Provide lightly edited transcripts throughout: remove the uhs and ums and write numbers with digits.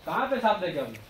कहाँ पे सांप देखे आपने?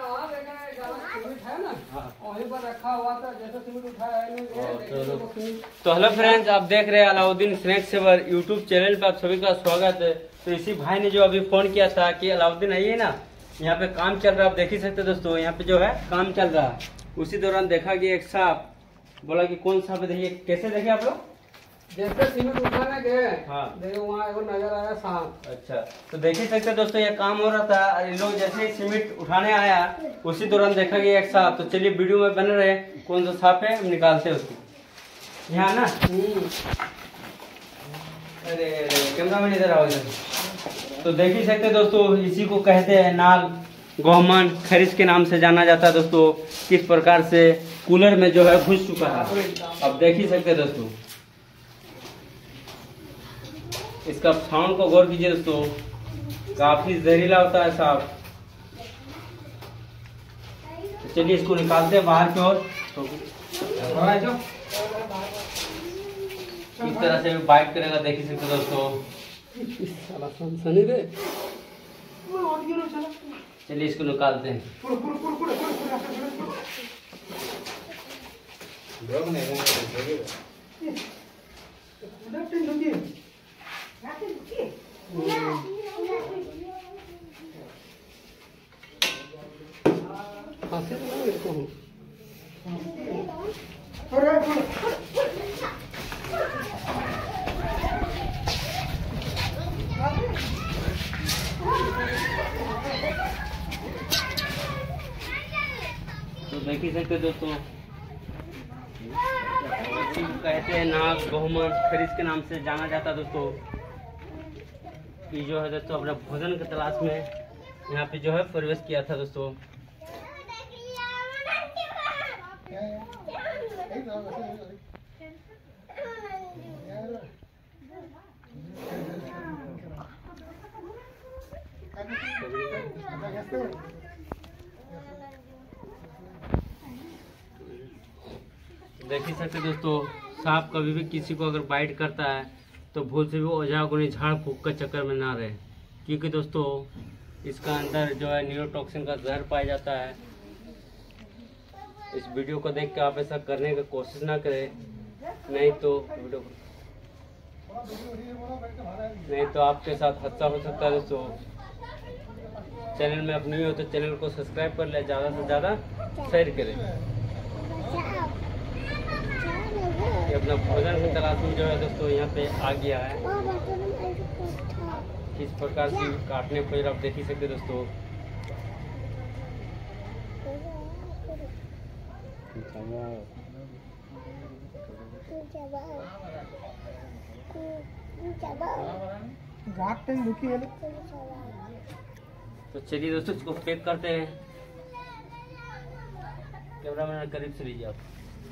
है ना, वहीं पर रखा हुआ था, जैसे सीमेंट उठाया तो हेलो फ्रेंड्स, आप देख रहे हैं Alauddin snack saver YouTube channel पे आप सभी का स्वागत है। तो इसी भाई ने जो अभी फोन किया था कि अलाउद्दीन आइए ना, यहाँ पे काम चल रहा है। आप देख ही सकते हैं दोस्तों, यहाँ पे जो है काम चल रहा है। उसी दौरान देखा कि एक सांप, बोला कि कौन सांप है, देखिए कैसे देखे आप लोग, जैसे सीमेंट उठाने गए, हाँ देखो वहाँ एगो नजर आया सांप। अच्छा, तो देख ही सकते हैं दोस्तों, ये काम हो रहा था। इन लोग जैसे ही सीमेंट उठाने आया उसी दौरान देखा कि एक सांप। तो चलिए वीडियो में बने रहे, कौन सा सांप है हम निकालते हैं उसको। यहाँ ना अरे कैमरा मैन इधर आओ इधर। तो देख ही सकते हैं दोस्तों, इसी को कहते हैं नाग गौमन खरीज के नाम से जाना जाता है दोस्तों। किस प्रकार से कूलर में जो है घुस चुका है, अब देख ही सकते हैं दोस्तों। इसका साउंड को गौर कीजिए दोस्तों, काफी जहरीला होता है सांप। तो चलिए इसको निकालते हैं बाहर की ओर। तो इस तरह से बाइट करेगा, देख ही सकते दोस्तों। चलिए इसको निकालते हैं। तो देख ही सकते दोस्तों, कहते हैं नाग गहुमन खरीज के नाम से जाना जाता है दोस्तों। ये जो है दोस्तों अपना भोजन की तलाश में यहाँ पे जो है प्रवेश किया था दोस्तों। देख ही सकते दोस्तों, सांप कभी भी किसी को अगर बाइट करता है तो भूल से भी ओझा गुनी झाड़ फूक के चक्कर में ना रहे, क्योंकि दोस्तों इसका अंदर जो है न्यूरोटॉक्सिन का जहर पाया जाता है। इस वीडियो को देख के आप ऐसा करने की कोशिश ना करें, नहीं तो आपके साथ हादसा हो सकता है दोस्तों। चैनल में आप नए हो तो चैनल को सब्सक्राइब कर ले, ज़्यादा से ज़्यादा शेयर करें। ये अपना भोजन की तलाश में जो है दोस्तों यहाँ पे आ गया है। किस प्रकार से काटने पर आप देख ही सकते दोस्तों। तो चलिए दोस्तों इसको पैक करते हैं। कैमरा मैन करीब से लीजिए आप।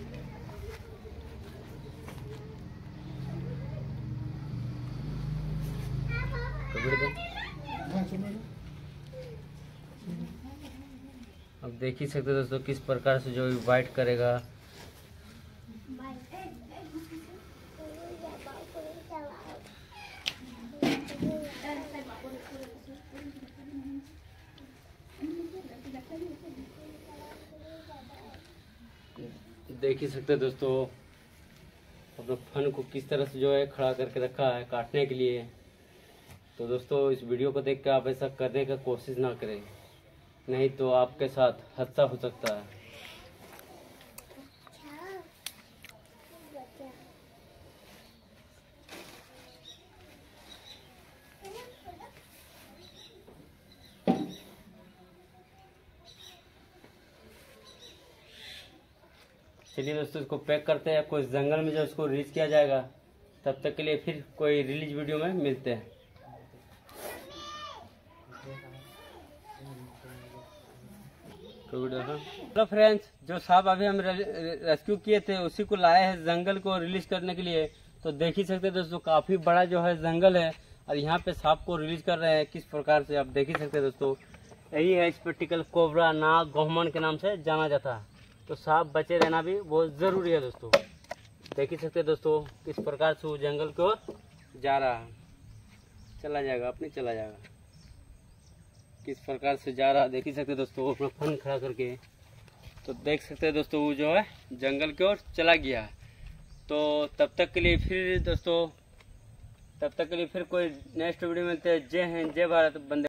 अब देख ही सकते दोस्तों किस प्रकार से जो बाइट करेगा। देख ही सकते दोस्तों अपने फन को किस तरह से जो है खड़ा करके रखा है काटने के लिए। तो दोस्तों इस वीडियो को देख के आप ऐसा करने का कोशिश ना करें, नहीं तो आपके साथ हादसा हो सकता है। चलिए दोस्तों इसको पैक करते हैं, कोई जंगल में जब इसको रिलीज किया जाएगा तब तक के लिए फिर कोई रिलीज वीडियो में मिलते हैं। हेलो फ्रेंड्स, जो सांप अभी हम रेस्क्यू किए थे उसी को लाए हैं जंगल को रिलीज करने के लिए। तो देख ही सकते हैं दोस्तों, काफी बड़ा जो है जंगल है और यहाँ पे सांप को रिलीज कर रहे हैं। किस प्रकार से आप देख ही सकते हैं दोस्तों, यही है स्पेक्टिकल कोबरा नाग गहुमन के नाम से जाना जाता है। तो सांप बचे रहना भी बहुत जरूरी है दोस्तों। देख ही सकते हैं दोस्तों किस प्रकार से वो जंगल की ओर जा रहा है। चला जाएगा, अपने चला जाएगा। किस प्रकार से जा रहा देख ही सकते दोस्तों, वो अपना फन खड़ा करके। तो देख सकते हैं दोस्तों वो जो है जंगल की ओर चला गया। तो तब तक के लिए फिर दोस्तों, तब तक के लिए फिर कोई नेक्स्ट वीडियो मिलते हैं। जय हिंद, जय भारत, बंदे।